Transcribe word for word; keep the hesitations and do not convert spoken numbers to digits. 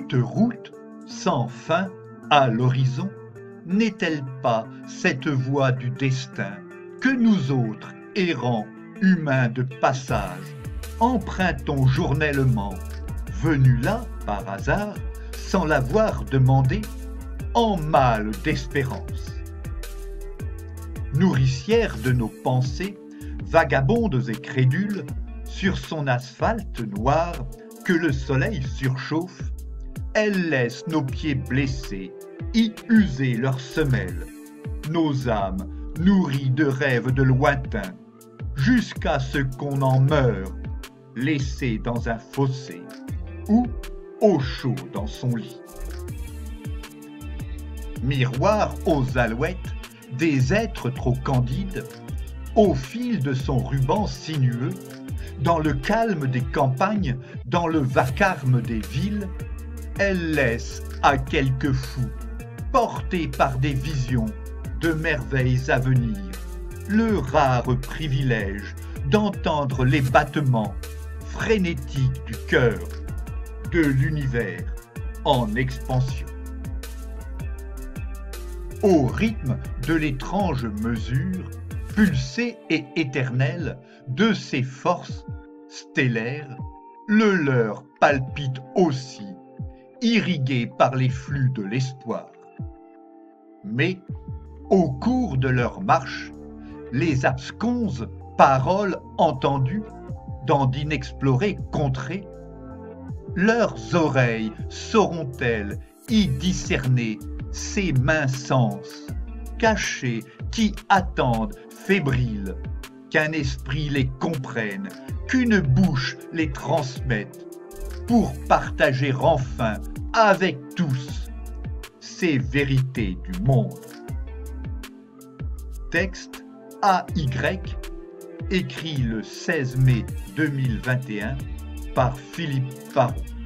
Cette route sans fin à l'horizon, n'est-elle pas cette voie du destin que nous autres, errants, humains de passage, empruntons journellement, venus là par hasard, sans l'avoir demandé, en mal d'espérance? Nourricière de nos pensées, vagabondes et crédules, sur son asphalte noir que le soleil surchauffe, elle laisse nos pieds blessés y user leurs semelles, nos âmes nourries de rêves de lointain, jusqu'à ce qu'on en meure, laissé dans un fossé ou au chaud dans son lit. Miroir aux alouettes des êtres trop candides, au fil de son ruban sinueux, dans le calme des campagnes, dans le vacarme des villes, elle laisse à quelques fous, portés par des visions de merveilles à venir, le rare privilège d'entendre les battements frénétiques du cœur de l'univers en expansion. Au rythme de l'étrange mesure, pulsée et éternelle de ces forces stellaires, le leur palpite aussi, irrigué par les flux de l'espoir. Mais, au cours de leur marche, les absconses paroles entendues dans d'inexplorées contrées, leurs oreilles sauront-elles y discerner ces minces sens cachés qui attendent fébriles qu'un esprit les comprenne, qu'une bouche les transmette, pour partager enfin avec tous ces vérités du monde. Texte A Y, écrit le seize mai deux mille vingt et un par Philippe Parot.